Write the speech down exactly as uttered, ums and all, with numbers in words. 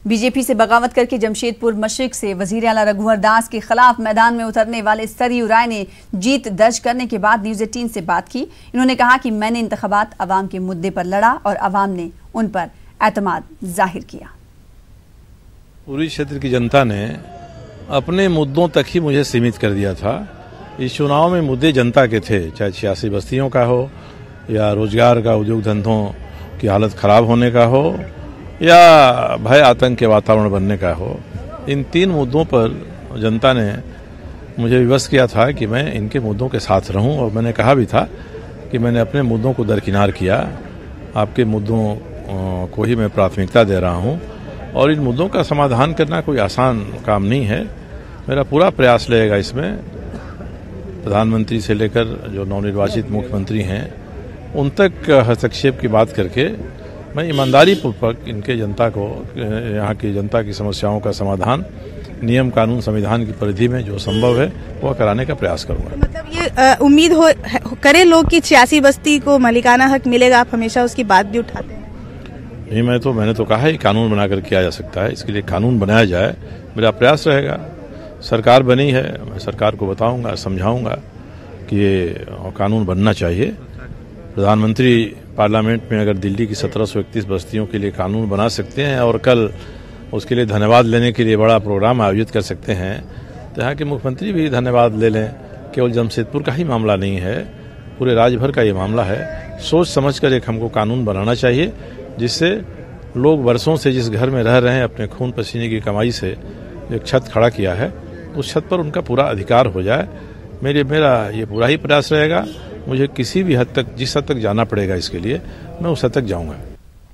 BJP से बगावत करके जमशेदपुर मशरिक से वजीर आला रघुवर दास के खिलाफ मैदान में उतरने वाले सरयू राय ने जीत दर्ज करने के बाद न्यूज एटीन से बात की। इन्होंने कहा कि मैंने इंतखाबात अवाम के मुद्दे पर लड़ा और अवाम ने उन पर एतमाद जाहिर किया। पूरी क्षेत्र की जनता ने अपने मुद्दों तक ही मुझे सीमित कर दिया था। इस चुनाव में मुद्दे जनता के थे, चाहे छियासी बस्तियों का हो या रोजगार का, उद्योग धंधों की हालत खराब होने का हो या भय आतंक के वातावरण बनने का हो। इन तीन मुद्दों पर जनता ने मुझे विवश किया था कि मैं इनके मुद्दों के साथ रहूं और मैंने कहा भी था कि मैंने अपने मुद्दों को दरकिनार किया, आपके मुद्दों को ही मैं प्राथमिकता दे रहा हूं और इन मुद्दों का समाधान करना कोई आसान काम नहीं है। मेरा पूरा प्रयास रहेगा इसमें, प्रधानमंत्री से लेकर जो नवनिर्वाचित मुख्यमंत्री हैं उन तक हस्तक्षेप की बात करके मैं ईमानदारी पूर्वक इनके जनता को, यहाँ की जनता की समस्याओं का समाधान नियम कानून संविधान की परिधि में जो संभव है वह कराने का प्रयास करूंगा। मतलब ये उम्मीद हो करे लोग कि छियासी बस्ती को मालिकाना हक मिलेगा, आप हमेशा उसकी बात भी उठाते हैं। नहीं, मैं तो मैंने तो कहा है कानून बनाकर किया जा सकता है, इसके लिए कानून बनाया जाए, मेरा प्रयास रहेगा। सरकार बनी है, मैं सरकार को बताऊंगा, समझाऊंगा कि ये कानून बनना चाहिए। प्रधानमंत्री पार्लियामेंट में अगर दिल्ली की सत्रह सौ इकतीस बस्तियों के लिए कानून बना सकते हैं और कल उसके लिए धन्यवाद लेने के लिए बड़ा प्रोग्राम आयोजित कर सकते हैं, तो यहाँ के मुख्यमंत्री भी धन्यवाद ले लें। केवल जमशेदपुर का ही मामला नहीं है, पूरे राज्य भर का ये मामला है। सोच समझकर एक हमको कानून बनाना चाहिए जिससे लोग वर्षों से जिस घर में रह रहे हैं, अपने खून पसीने की कमाई से एक छत खड़ा किया है, उस छत पर उनका पूरा अधिकार हो जाए। मेरे मेरा ये पूरा ही प्रयास रहेगा। मुझे किसी भी हद तक, जिस हद तक जाना पड़ेगा इसके लिए, मैं उस हद तक जाऊंगा।